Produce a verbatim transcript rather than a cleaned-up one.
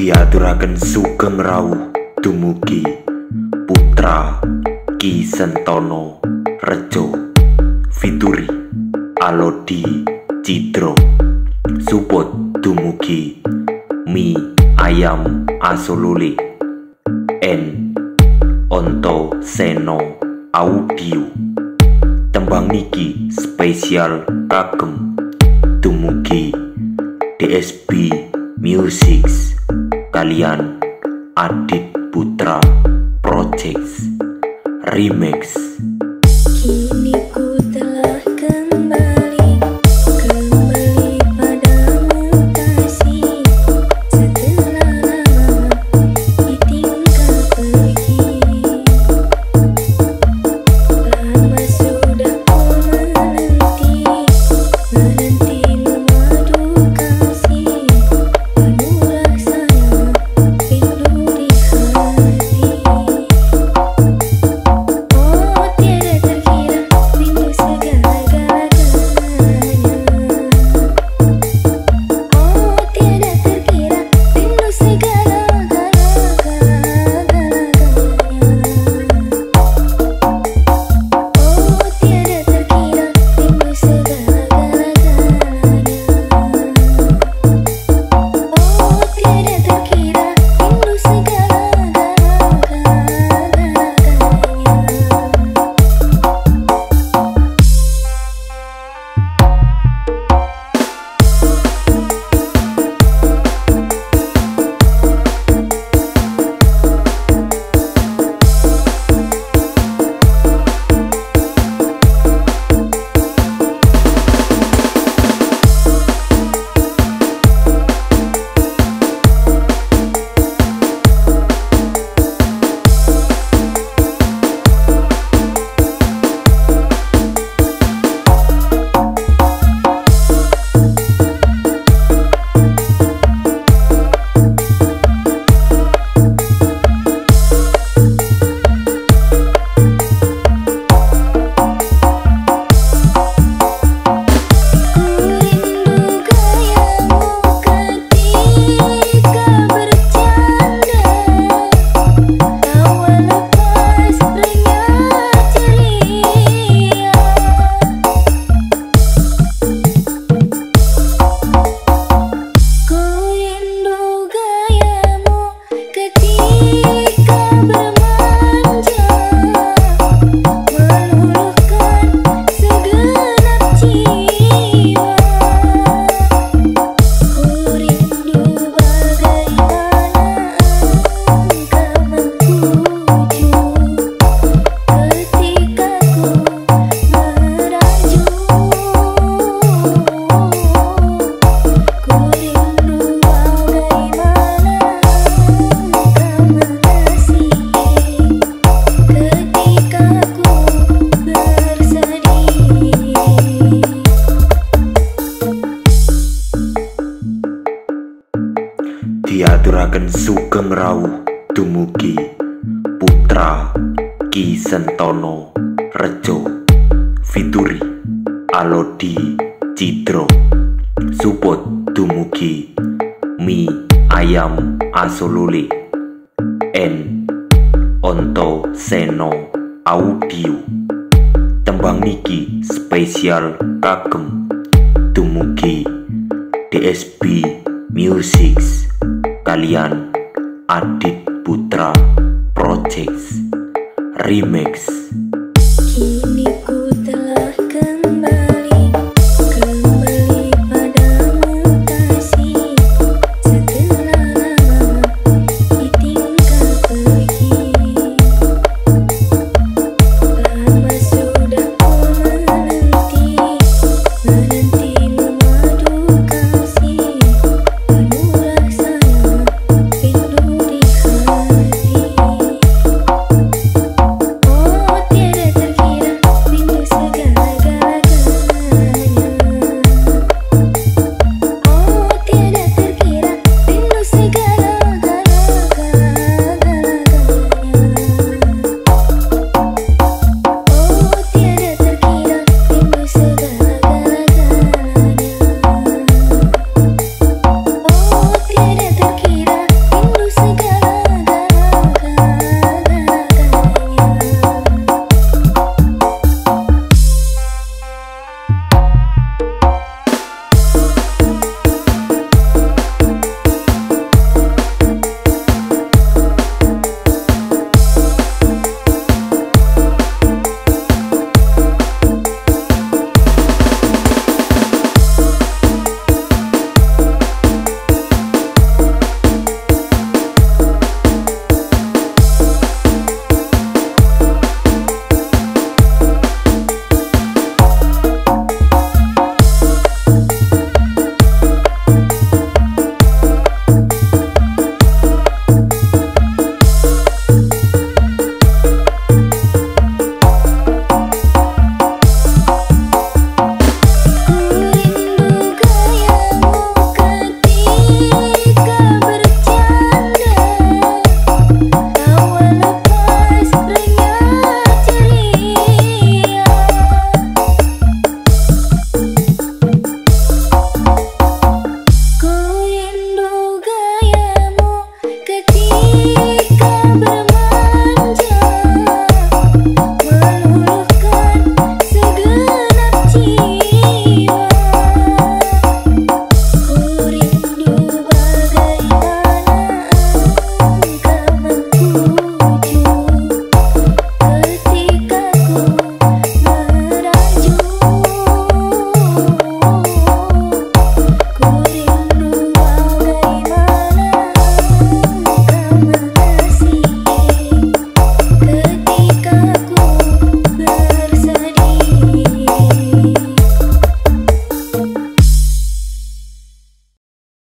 Diaturaken sugeng rawuh dumugi putra Ki Sentono Rejo Fituri Alodi Cidro support dumugi mi ayam asolule en onto seno audio tembang niki spesial kagem dumugi D S B Music kalian Adhitputra Projects Remix. Kini ku telah kembali, kembali padamu kasih. Setelah lama ditinggal pergi, lama sudah ku menanti, menanti memadu kasih. Penuh rasanya rindu di hati. Oh tiada terkira rindu segala-galanya. Oh tiada terkira rindu segala-galanya. Oh tiada terkira rindu segala-galanya. Oh tiada terkira rindu Diaturaken sugeng rawuh dumugi putra Ki Sentono Rejo Fituri Alodi Cidro support dumugi mi ayam asolule en onto seno audio tembang niki spesial kagem dumugi D S B Music kalian Adhitputra Projects Remix.